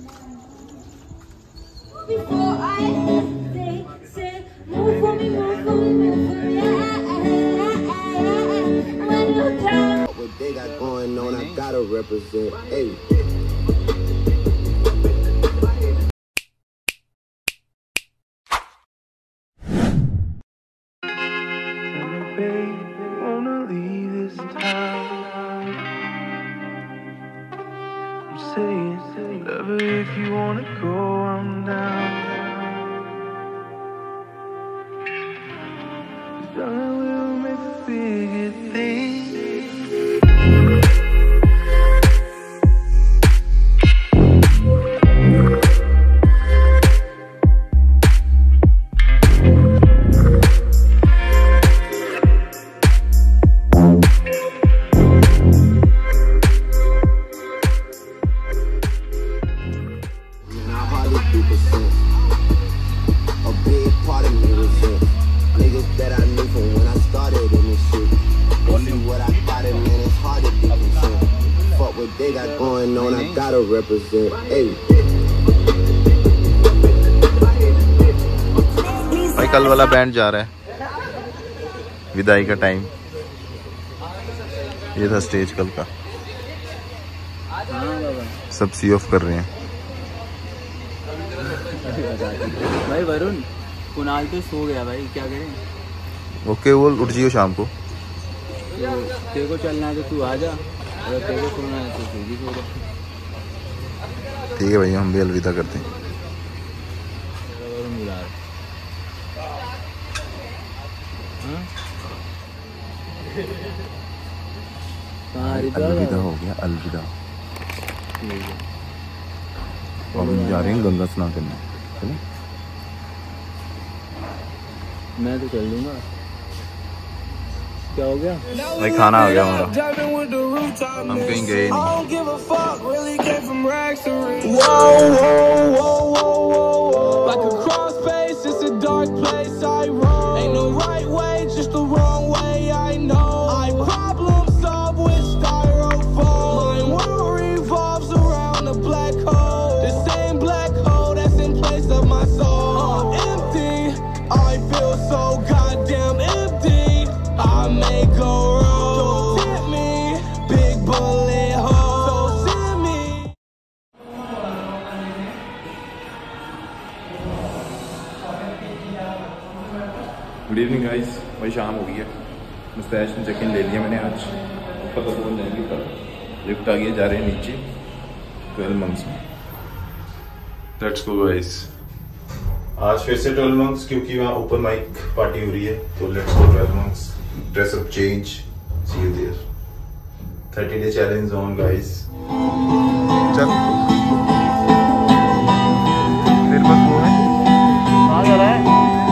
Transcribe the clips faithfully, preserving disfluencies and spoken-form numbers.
What they got going on, I gotta represent. Hey. If you wanna go, I'm down. Darling, we'll make a bigger thing. They got going on, I gotta represent. Hey. भाई कल वाला band जा रहा है, विदाई का time. ये था स्टेज कल का, सब सी ऑफ कर रहे हैं। भाई वरुण, कुणाल तो सो गया भाई, क्या करें? ओके, वो उठ जियो शाम को। तेरे को चलना है तो तू आ जा, अगर तेरे को सोना है तो तू भी सो जा। ठीक है भाई, हम भी अलविदा करते हैं। अलविदा हो गया, अलविदा। हम जा रहे हैं गंगा स्नान करने। चलो, मैं तो चल लूंगा। क्या हो गया भाई? खाना आ गया हमारा, हम कहीं गए नहीं। गुड इवनिंग गाइस, भाई शाम हो गई है। मुस्ताश में चेक इन ले लिया मैंने आज। पता तो जाएंगे कल। लिफ्ट आ गई, जा रहे हैं नीचे ट्वेल्व मंथ्स में। Let's go guys. आज फिर से ट्वेल्व मंथ्स, क्योंकि वहाँ ओपन माइक पार्टी हो रही है, तो let's go twelve months. Dress up, change, see you there. Thirty day challenge on guys. चल फिर बस वो है, कहाँ जा रहा है?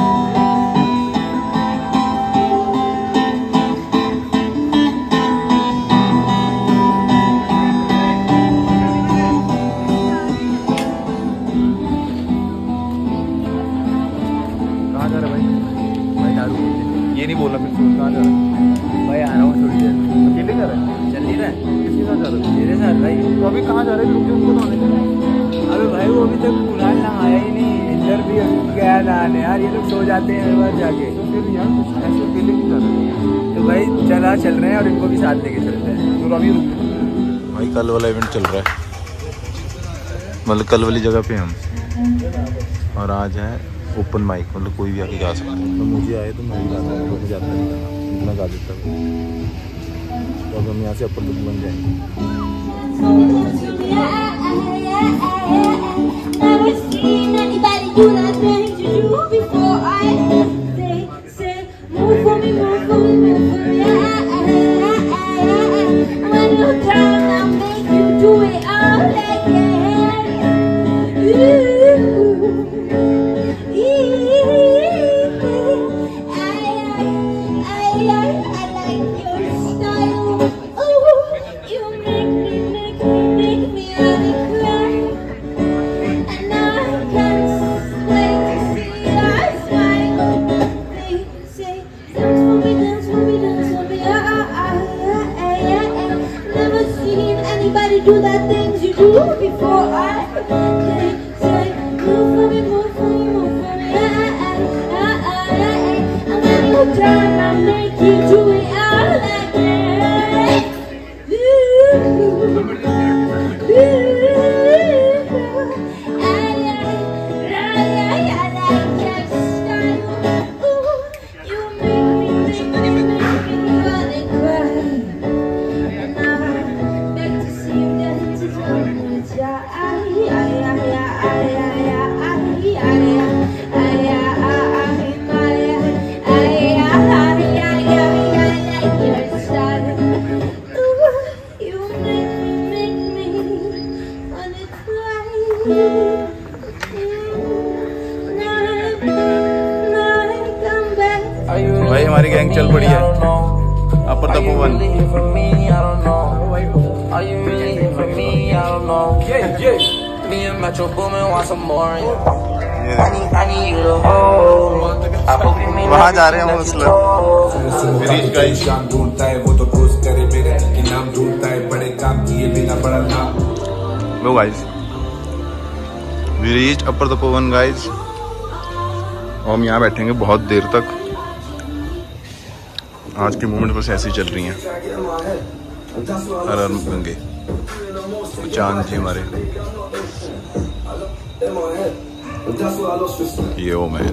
ये नहीं बोलना फिर। कहाँ जा रहा है भाई? आ रहा हूँ थोड़ी देर। अकेले जा रहा है? चल नहीं रहा है? किसके साथ जा रहा है? मेरे साथ भाई। तो अभी कहाँ जा रहे हैं? रुके उनको तो आने दो। अबे भाई वो अभी तक कुणाल नहाया ही नहीं, इधर भी गया नहाने। यार ये लोग सो जाते हैं हर बार जाके। तो फिर यार ऐसे अकेले क्यों जा रहे हैं? तो भाई चला चल रहे हैं और इनको भी साथ लेके चलते हैं। तो अभी भाई कल वाला इवेंट चल रहा है, मतलब कल वाली जगह पे हम, और आज है ओपन माइक, मतलब कोई भी आके गा सकता है। तो मुझे आए तो मैं भी गाता हूँ, मुझे जाता नहीं था, इतना गा देता हूँ। तो अब हम यहाँ से अपर लुक बन जाएंगे। भाई हमारी गैंग चल पड़ी है अपर तपोवन। वहाँ जा रहे हैं मुस्लिम। ढूंढता है वो तो दोस्त करे मेरे इनाम ढूंढता है बड़े काम किए बिना बड़ा नाम। लो guys we reached upper Tapovan guys. और हम यहाँ बैठेंगे बहुत देर तक। आज की मूवमेंट बस ऐसी चल रही हैं। हर हर गंगे चांद जी हमारे यो मैन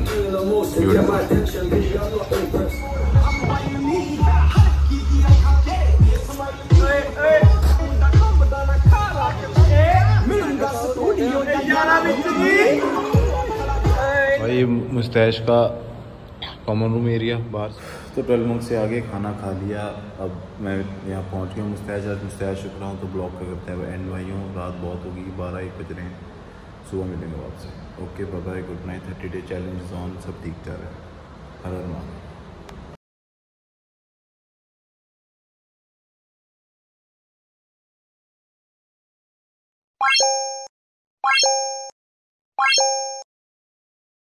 भाई मुस्तैश का कॉमन रूम एरिया बाहर। तो ट्वेल्व मंथ से आगे खाना खा लिया। अब मैं यहाँ पहुँच गया मुस्तैश। आज मुस्तैश शुक्र हूँ तो ब्लॉग का करते हैं एंड भाइयों। रात बहुत होगी, बारह एक बज रहे हैं। सुबह मिलेंगे आपसे। Okay bye bye, good night. Thirty day challenge on, सब ठीक जा रहा है। हर हर महादेव।